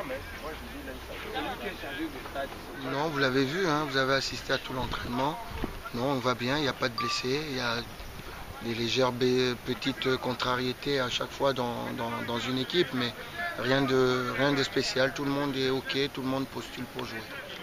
Non, vous l'avez vu, hein, vous avez assisté à tout l'entraînement. Non, on va bien, il n'y a pas de blessés. Il y a des légères petites contrariétés à chaque fois dans une équipe, mais rien de spécial. Tout le monde est OK, tout le monde postule pour jouer.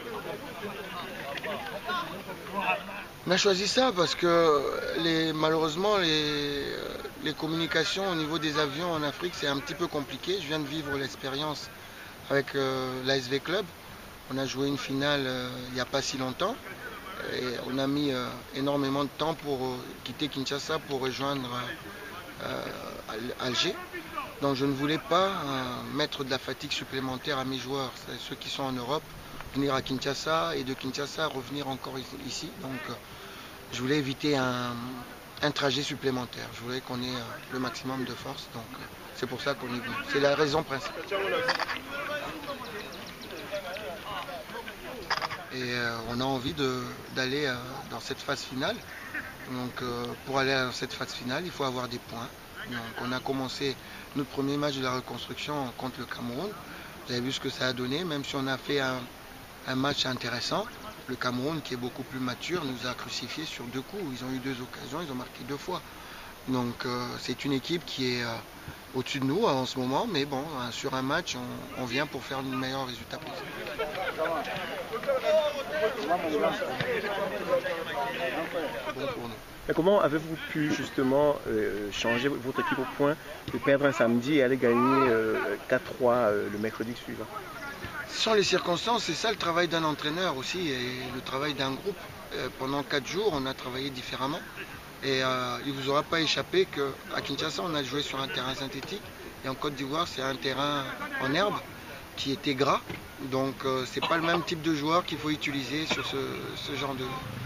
On a choisi ça parce que malheureusement les communications au niveau des avions en Afrique c'est un petit peu compliqué. Je viens de vivre l'expérience avec l'ASV Club. On a joué une finale il n'y a pas si longtemps et on a mis énormément de temps pour quitter Kinshasa pour rejoindre Alger. Donc je ne voulais pas mettre de la fatigue supplémentaire à mes joueurs, ceux qui sont en Europe, venir à Kinshasa et de Kinshasa revenir encore ici. Donc je voulais éviter un trajet supplémentaire. Je voulais qu'on ait le maximum de force. Donc c'est pour ça qu'on est venu. C'est la raison principale. Et on a envie d'aller dans cette phase finale. Donc pour aller dans cette phase finale, il faut avoir des points. Donc on a commencé notre premier match de la reconstruction contre le Cameroun. Vous avez vu ce que ça a donné, même si on a fait un match intéressant. Le Cameroun, qui est beaucoup plus mature, nous a crucifiés sur 2 coups. Ils ont eu 2 occasions, ils ont marqué 2 fois. Donc c'est une équipe qui est au-dessus de nous en ce moment, mais bon, sur un match, on vient pour faire le meilleur résultat possible. Bon pour nous. Et comment avez-vous pu justement changer votre équipe au point de perdre un samedi et aller gagner 4-3 le mercredi suivant? Ce sont les circonstances, c'est ça le travail d'un entraîneur aussi et le travail d'un groupe. Pendant 4 jours, on a travaillé différemment et il ne vous aura pas échappé qu'à Kinshasa, on a joué sur un terrain synthétique et en Côte d'Ivoire, c'est un terrain en herbe qui était gras. Donc c'est pas le même type de joueur qu'il faut utiliser sur ce genre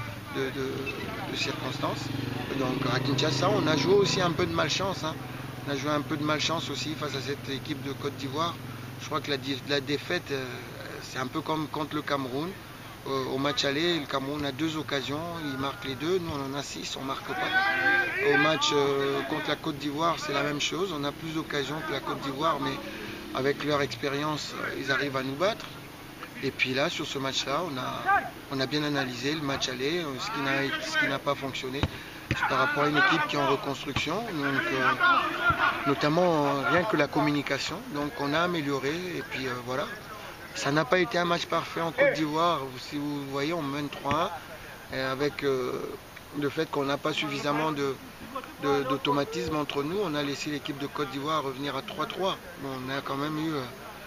de circonstances. Donc à Kinshasa, on a joué aussi un peu de malchance. Hein. On a joué un peu de malchance aussi face à cette équipe de Côte d'Ivoire. Je crois que la défaite, c'est un peu comme contre le Cameroun. Au match aller, le Cameroun a 2 occasions, il marque les 2, nous on en a 6, on ne marque pas. Au match contre la Côte d'Ivoire, c'est la même chose, on a plus d'occasions que la Côte d'Ivoire, mais avec leur expérience, ils arrivent à nous battre. Et puis là, sur ce match-là, on a bien analysé le match aller, ce qui n'a pas fonctionné. C'est par rapport à une équipe qui est en reconstruction, donc, notamment rien que la communication. Donc on a amélioré et puis voilà. Ça n'a pas été un match parfait en Côte d'Ivoire. Si vous voyez, on mène 3-1 avec le fait qu'on n'a pas suffisamment d'automatisme entre nous. On a laissé l'équipe de Côte d'Ivoire revenir à 3-3. On a quand même eu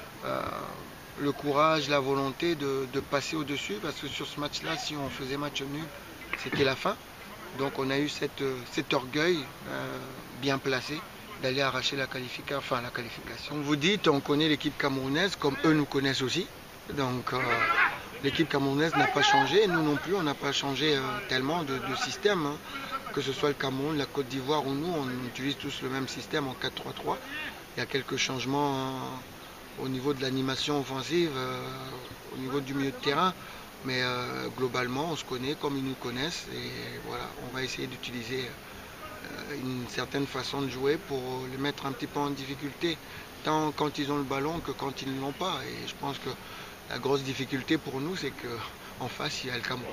le courage, la volonté de passer au-dessus parce que sur ce match-là, si on faisait match nul, c'était la fin. Donc on a eu cet orgueil bien placé d'aller arracher la qualification. Vous dites, on connaît l'équipe camerounaise comme eux nous connaissent aussi. Donc l'équipe camerounaise n'a pas changé, nous non plus, on n'a pas changé tellement de système. Hein. Que ce soit le Cameroun, la Côte d'Ivoire ou nous, on utilise tous le même système en 4-3-3. Il y a quelques changements au niveau de l'animation offensive, au niveau du milieu de terrain. Mais globalement, on se connaît comme ils nous connaissent et voilà, on va essayer d'utiliser une certaine façon de jouer pour les mettre un petit peu en difficulté, tant quand ils ont le ballon que quand ils ne l'ont pas. Et je pense que la grosse difficulté pour nous, c'est qu'en face, il y a le Cameroun.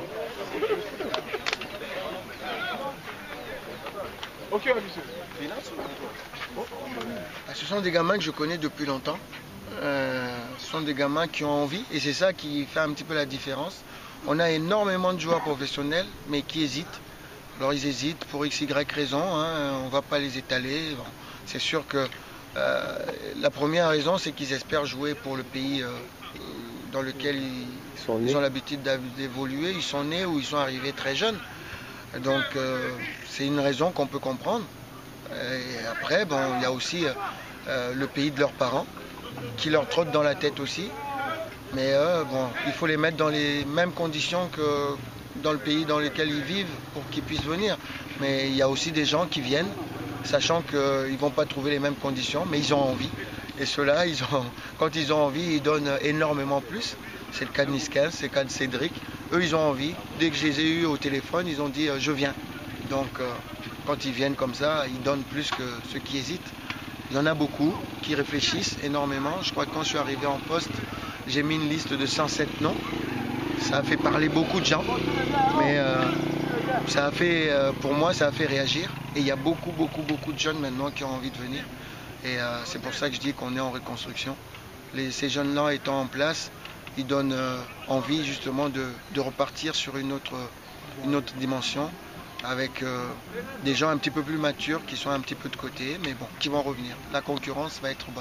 Ce sont des gamins que je connais depuis longtemps. Ce sont des gamins qui ont envie et c'est ça qui fait un petit peu la différence. On a énormément de joueurs professionnels mais qui hésitent. Alors ils hésitent pour x, y raison, hein, on ne va pas les étaler. Bon, c'est sûr que la première raison c'est qu'ils espèrent jouer pour le pays dans lequel ils ont l'habitude d'évoluer. Ils sont nés ou ils sont arrivés très jeunes. Donc c'est une raison qu'on peut comprendre. Et après, bon, il y a aussi le pays de leurs parents qui leur trotte dans la tête aussi. Mais bon, il faut les mettre dans les mêmes conditions que dans le pays dans lequel ils vivent pour qu'ils puissent venir. Mais il y a aussi des gens qui viennent, sachant qu'ils ne vont pas trouver les mêmes conditions, mais ils ont envie. Et ceux-là, quand ils ont envie, ils donnent énormément plus. C'est le cas de Niskens, c'est le cas de Cédric. Eux, ils ont envie. Dès que je les ai eus au téléphone, ils ont dit je viens. Donc, quand ils viennent comme ça, ils donnent plus que ceux qui hésitent. Il y en a beaucoup qui réfléchissent énormément. Je crois que quand je suis arrivé en poste, j'ai mis une liste de 107 noms. Ça a fait parler beaucoup de gens, mais ça a fait, pour moi, ça a fait réagir. Et il y a beaucoup de jeunes maintenant qui ont envie de venir. Et c'est pour ça que je dis qu'on est en reconstruction. Ces jeunes-là étant en place, ils donnent envie justement de repartir sur une autre dimension, avec des gens un petit peu plus matures qui sont un petit peu de côté, mais bon, qui vont revenir. La concurrence va être bonne.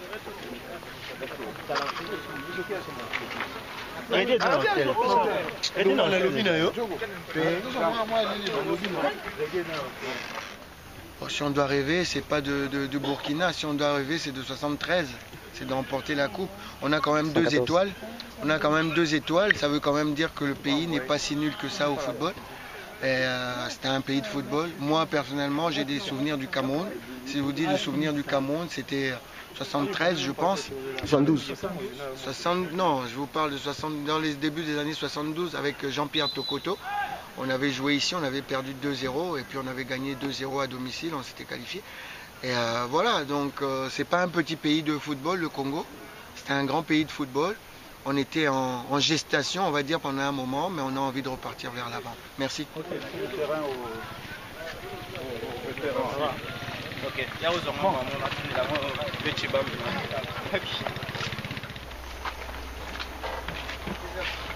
Bon, si on doit rêver, c'est pas de Burkina. Si on doit rêver, c'est de 73. C'est de remporter la coupe. On a quand même 2 étoiles. On a quand même 2 étoiles. Ça veut quand même dire que le pays n'est pas si nul que ça au football. C'était un pays de football. Moi, personnellement, j'ai des souvenirs du Cameroun. Si je vous dis le souvenir du Cameroun, c'était 73, je pense. 72. 60, non, je vous parle de 60, dans les débuts des années 72 avec Jean-Pierre Tokoto. On avait joué ici, on avait perdu 2-0 et puis on avait gagné 2-0 à domicile, on s'était qualifié. Et voilà, donc c'est pas un petit pays de football, le Congo. C'était un grand pays de football. On était en gestation, on va dire, pendant un moment, mais on a envie de repartir vers l'avant. Merci. Okay.